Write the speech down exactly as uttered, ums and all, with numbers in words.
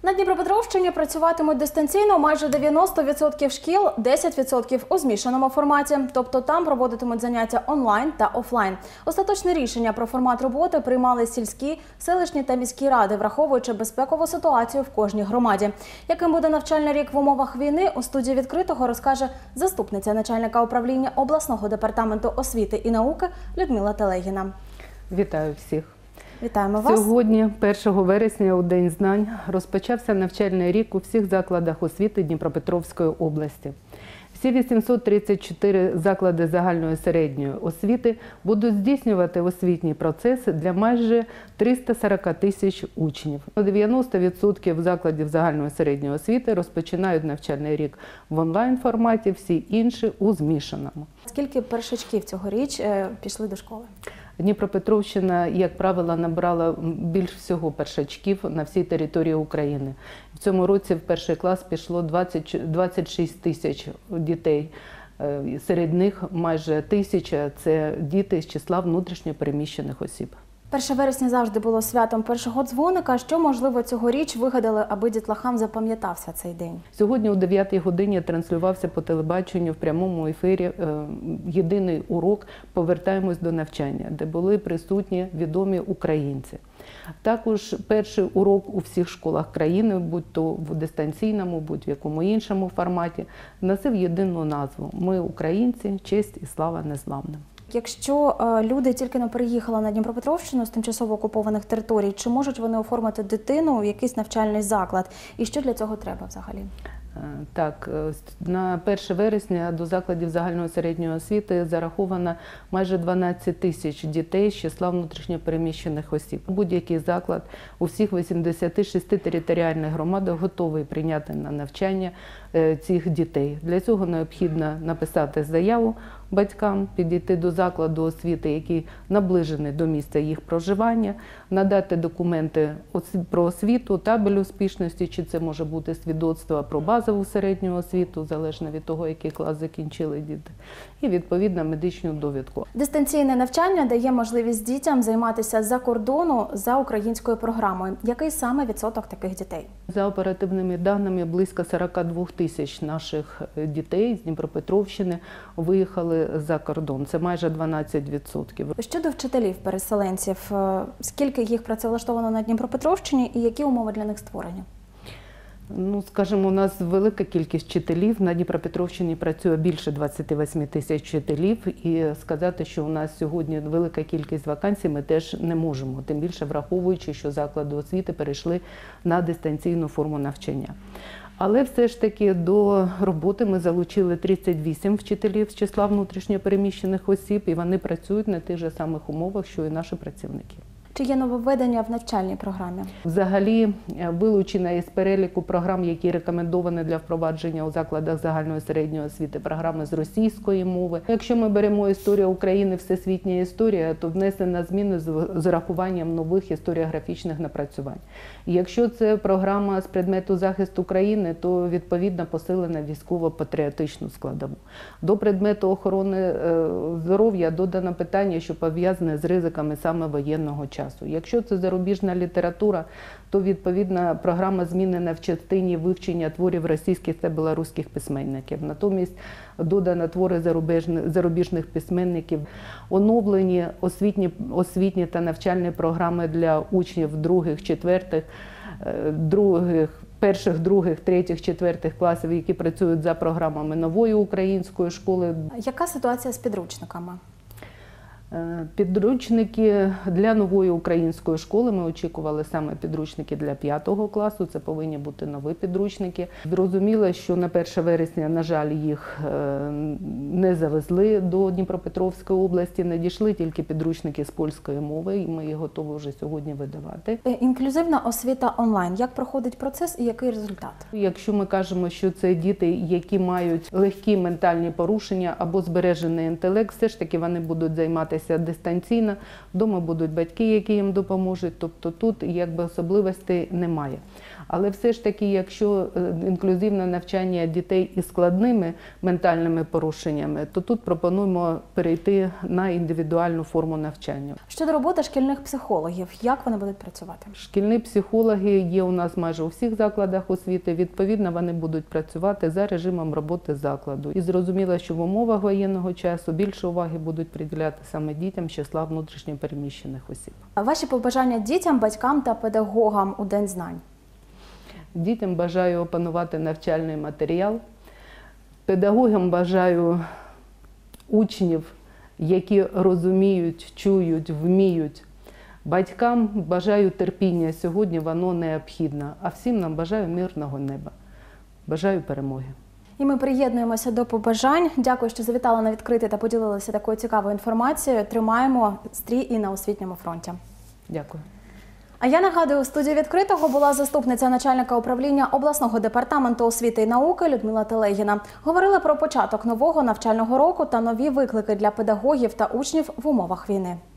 На Дніпропетровщині працюватимуть дистанційно майже дев'яносто відсотків шкіл, десять відсотків у змішаному форматі. Тобто там проводитимуть заняття онлайн та офлайн. Остаточне рішення про формат роботи приймали сільські, селищні та міські ради, враховуючи безпекову ситуацію в кожній громаді. Яким буде навчальний рік в умовах війни, у студії «Відкритого» розкаже заступниця начальника управління обласного департаменту освіти і науки Людмила Телегіна. Вітаю всіх. Вітаємо вас. Сьогодні, першого вересня, у День знань, розпочався навчальний рік у всіх закладах освіти Дніпропетровської області. Всі вісімсот тридцять чотири заклади загальної середньої освіти будуть здійснювати освітній процес для майже триста сорок тисяч учнів. дев'яносто відсотків закладів загальної середньої освіти розпочинають навчальний рік в онлайн-форматі, всі інші – у змішаному. Скільки першачків цьогоріч пішли до школи? Дніпропетровщина, як правило, набрала більш всього першачків на всій території України. В цьому році в перший клас пішло двадцять шість тисяч дітей. Серед них майже тисяча – це діти з числа внутрішньо переміщених осіб. перше вересня завжди було святом першого дзвоника. Що, можливо, цьогоріч вигадали, аби дітлахам запам'ятався цей день? Сьогодні о дев'ятій годині транслювався по телебаченню в прямому ефірі єдиний урок «Повертаємось до навчання», де були присутні відомі українці. Також перший урок у всіх школах країни, будь то в дистанційному, будь в якому іншому форматі, носив єдину назву «Ми українці, честь і слава незламним». Якщо люди тільки не переїхали на Дніпропетровщину з тимчасово окупованих територій, чи можуть вони оформити дитину в якийсь навчальний заклад? І що для цього треба взагалі? Так, на перше вересня до закладів загальної середньої освіти зараховано майже дванадцять тисяч дітей з числа внутрішньопереміщених осіб. Будь-який заклад у всіх вісімдесяти шести територіальних громадах готовий прийняти на навчання цих дітей. Для цього необхідно написати заяву батькам, підійти до закладу освіти, який наближений до місця їх проживання, надати документи про освіту, табель успішності, чи це може бути свідоцтво про базову середню освіту, залежно від того, який клас закінчили діти, і відповідно медичну довідку. Дистанційне навчання дає можливість дітям займатися за кордону за українською програмою. Який саме відсоток таких дітей? За оперативними даними, близько сорок два тисяч наших дітей з Дніпропетровщини виїхали за кордон. Це майже дванадцять відсотків. Щодо вчителів-переселенців, скільки їх працевлаштовано на Дніпропетровщині і які умови для них створені? Ну, скажімо, у нас велика кількість вчителів. На Дніпропетровщині працює більше двадцяти восьми тисяч вчителів. І сказати, що у нас сьогодні велика кількість вакансій, ми теж не можемо. Тим більше враховуючи, що заклади освіти перейшли на дистанційну форму навчання. Але все ж таки до роботи ми залучили тридцять вісім вчителів з числа внутрішньопереміщених осіб, і вони працюють на тих же самих умовах, що і наші працівники. Чи є нововведення в навчальній програмі? Взагалі вилучена із переліку програм, які рекомендовані для впровадження у закладах загальної середньої освіти, програми з російської мови. Якщо ми беремо історію України, всесвітня історія, то внесена зміни з урахуванням нових історіографічних напрацювань. Якщо це програма з предмету захисту України, то відповідно посилена військово-патріотичну складову. До предмету охорони здоров'я додано питання, що пов'язане з ризиками саме воєнного часу. Якщо це зарубіжна література, то відповідна програма змінена в частині вивчення творів російських та білоруських письменників. Натомість додано твори зарубіжних письменників, оновлені освітні, освітні та навчальні програми для учнів других, четвертих, других, перших, других, третіх, четвертих класів, які працюють за програмами нової української школи. Яка ситуація з підручниками? Підручники для нової української школи, ми очікували саме підручники для п'ятого класу, це повинні бути нові підручники. Зрозуміло, що на перше вересня, на жаль, їх не завезли до Дніпропетровської області, надійшли тільки підручники з польської мови, і ми їх готові вже сьогодні видавати. Інклюзивна освіта онлайн. Як проходить процес і який результат? Якщо ми кажемо, що це діти, які мають легкі ментальні порушення або збережений інтелект, все ж таки вони будуть займатися навчатися дистанційно. Вдома будуть батьки, які їм допоможуть, тобто тут якби особливостей немає. Але все ж таки, якщо інклюзивне навчання дітей із складними ментальними порушеннями, то тут пропонуємо перейти на індивідуальну форму навчання. Щодо роботи шкільних психологів, як вони будуть працювати? Шкільні психологи є у нас майже у всіх закладах освіти. Відповідно, вони будуть працювати за режимом роботи закладу. І зрозуміло, що в умовах воєнного часу більше уваги будуть приділяти саме дітям з числа внутрішньо переміщених осіб. А ваші побажання дітям, батькам та педагогам у День знань? Дітям бажаю опанувати навчальний матеріал. Педагогам бажаю учнів, які розуміють, чують, вміють. Батькам бажаю терпіння, сьогодні воно необхідне. А всім нам бажаю мирного неба. Бажаю перемоги. І ми приєднуємося до побажань. Дякую, що завітали на відкритий та поділилися такою цікавою інформацією. Тримаємо стрій і на освітньому фронті. Дякую. А я нагадую, у студії відкритого була заступниця начальника управління обласного департаменту освіти і науки Людмила Телегіна. Говорили про початок нового навчального року та нові виклики для педагогів та учнів в умовах війни.